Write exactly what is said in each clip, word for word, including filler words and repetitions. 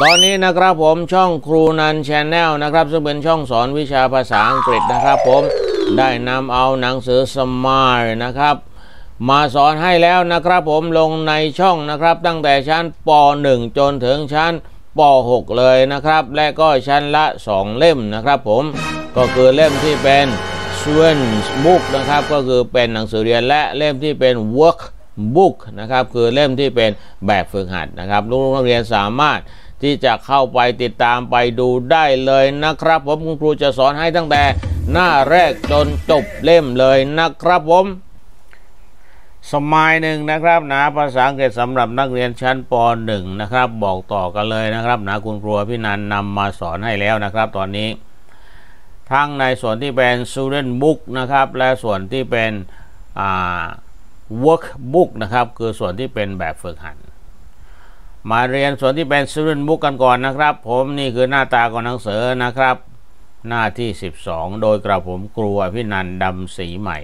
ตอนนี้นะครับผมช่องครูนันชาแนลนะครับซึ่งเป็นช่องสอนวิชาภาษาอังกฤษนะครับผมได้นำเอาหนังสือสมายนะครับมาสอนให้แล้วนะครับผมลงในช่องนะครับตั้งแต่ชั้นป หนึ่ง จนถึงชั้นป หก เลยนะครับและก็ชั้นละสองเล่มนะครับผมก็คือเล่มที่เป็น Students Book นะครับก็คือเป็นหนังสือเรียนและเล่มที่เป็น Work Book นะครับคือเล่มที่เป็นแบบฝึกหัดนะครับลูกนักเรียนสามารถที่จะเข้าไปติดตามไปดูได้เลยนะครับผมคุณครูจะสอนให้ตั้งแต่หน้าแรกจนจบเล่มเลยนะครับผมสมัยหนึ่งนะครับนะภาษาอังกฤษสำหรับนักเรียนชั้นป หนึ่ง นะครับบอกต่อกันเลยนะครับนะคุณครูพี่นันนำมาสอนให้แล้วนะครับตอนนี้ทั้งในส่วนที่เป็น Student Book นะครับและส่วนที่เป็นอ่า Work Book นะครับคือส่วนที่เป็นแบบฝึกหัดมาเรียนส่วนที่เป็น Student Book กันก่อนนะครับผมนี่คือหน้าตาของหนังสือนะครับหน้าที่สิบสองโดยกระผมครูพี่นันดำสีใหม่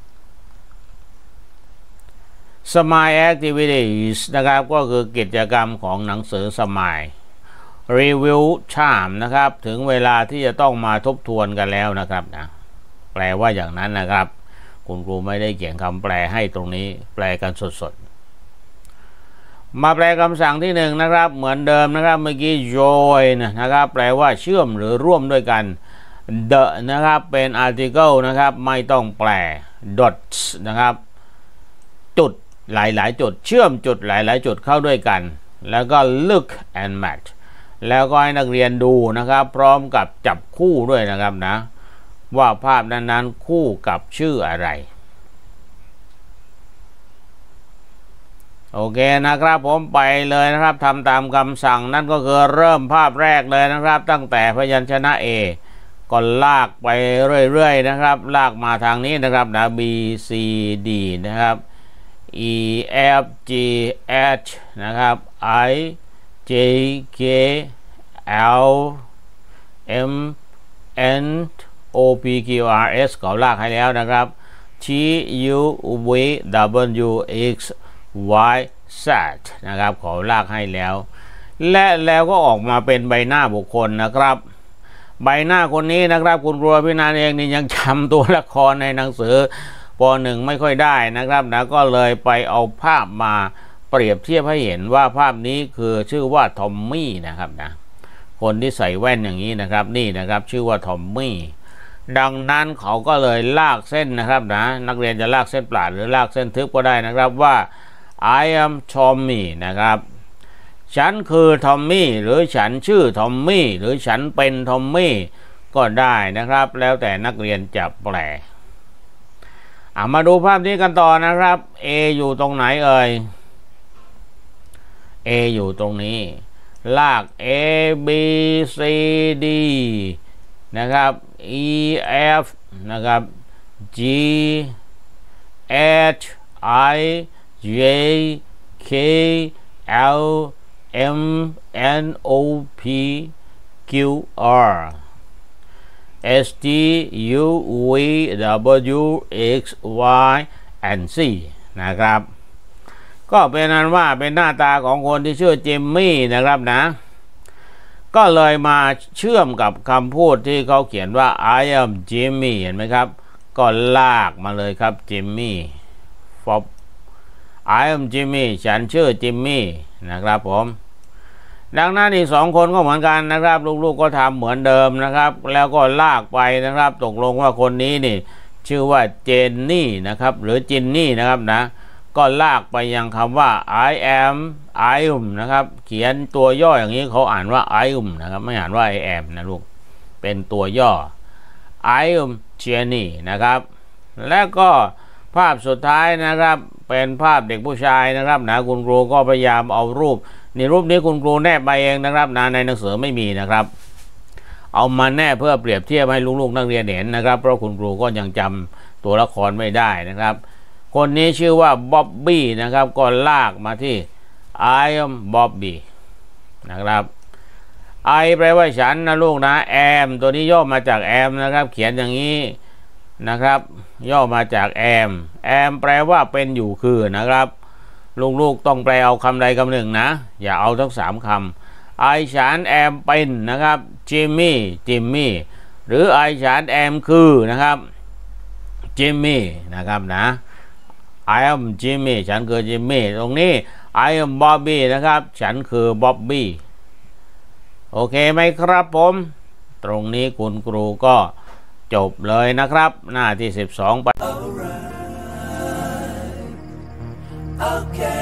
Smile Activities นะครับก็คือกิจกรรมของหนังสือ Smile Review Time นะครับถึงเวลาที่จะต้องมาทบทวนกันแล้วนะครับนะแปลว่าอย่างนั้นนะครับคุณครูไม่ได้เขียนคำแปลให้ตรงนี้แปลกันสดๆมาแปลคำสั่งที่หนึ่งนะครับเหมือนเดิมนะครับเมื่อกี้ join นะครับแปลว่าเชื่อมหรือร่วมด้วยกัน the นะครับเป็น article นะครับไม่ต้องแปล dots นะครับจุดหลายๆจุดเชื่อมจุดหลายๆจุดเข้าด้วยกันแล้วก็ look and match แล้วก็ให้นักเรียนดูนะครับพร้อมกับจับคู่ด้วยนะครับนะว่าภาพนั้นๆคู่กับชื่ออะไรโอเคนะครับผมไปเลยนะครับทำตามคำสั่งนั่นก็คือเริ่มภาพแรกเลยนะครับตั้งแต่พยัญชนะ A ก็ลากไปเรื่อยๆนะครับลากมาทางนี้นะครับนะ B C D นะครับ E F G H นะครับ I J K L M N O P Q R S เขาลากให้แล้วนะครับ T U V W X Y Z นะครับเขาลากให้แล้วและแล้วก็ออกมาเป็นใบหน้าบุคคลนะครับใบหน้าคนนี้นะครับคุณครูพี่นันเองนี่ยังจำตัวละครในหนังสือป หนึ่ง ไม่ค่อยได้นะครับนะก็เลยไปเอาภาพมาเปรียบเทียบให้เห็นว่าภาพนี้คือชื่อว่าทอมมี่นะครับนะคนที่ใส่แว่นอย่างนี้นะครับนี่นะครับชื่อว่าทอมมี่ดังนั้นเขาก็เลยลากเส้นนะครับนะนักเรียนจะลากเส้นปราดหรือลากเส้นทึบก็ได้นะครับว่า I am Tommy นะครับฉันคือทอมมี่หรือฉันชื่อทอมมี่หรือฉันเป็นทอมมี่ก็ได้นะครับแล้วแต่นักเรียนจะแปลเอามาดูภาพนี้กันต่อนะครับ A อยู่ตรงไหนเอ่ย A อยู่ตรงนี้ลาก A B C D นะครับ E F นะครับ G H I J K L M N O P Q R S T U V W X Y and Z นะครับก็เป็นนั้นว่าเป็นหน้าตาของคนที่ชื่อจิมมี่นะครับนะก็เลยมาเชื่อมกับคำพูดที่เขาเขียนว่า I am Jimmy เห็นไหมครับก็ลากมาเลยครับจิมมี่ฟอบ I am Jimmy ฉันชื่อจิมมี่นะครับผมดังนั้นอีกสองคนก็เหมือนกันนะครับลูกๆก็ทำเหมือนเดิมนะครับแล้วก็ลากไปนะครับตกลงว่าคนนี้นี่ชื่อว่าเจนนี่นะครับหรือจินนี่นะครับนะก็ลากไปยังคำว่า I am I am นะครับเขียนตัวย่ออย่างนี้เขาอ่านว่า I am นะครับไม่อ่านว่า I am นะลูกเป็นตัวย่อ I am Jenny นะครับและก็ภาพสุดท้ายนะครับเป็นภาพเด็กผู้ชายนะครับนะคุณครูก็พยายามเอารูปนี่รูปนี้คุณครูแนบมาเองนะครับนะในหนังสือไม่มีนะครับเอามาแนบเพื่อเปรียบเทียบให้ลูกๆนักเรียนเห็นนะครับเพราะคุณครูก็ยังจำตัวละครไม่ได้นะครับคนนี้ชื่อว่าบ๊อบบี้นะครับก็ลากมาที่ I am Bobby นะครับ I แปลว่าฉันนะลูกนะ am ตัวนี้ย่อมาจาก am นะครับเขียนอย่างนี้นะครับย่อมาจาก am am แปลว่าเป็นอยู่คือนะครับ ลูกๆต้องแปลเอาคำใดคำหนึ่งนะอย่าเอาทั้งสามค I ฉัน am เป็นนะครับ Jimmy Jimmy หรือ I ฉัน am คือนะครับ Jimmy นะครับนะ I am Jimmy ฉันคือ Jimmy ตรงนี้ I am Bobby นะครับฉันคือ Bobby โอเคไหมครับผมตรงนี้คุณครูก็จบเลยนะครับหน้าที่สิบสองไป Okay.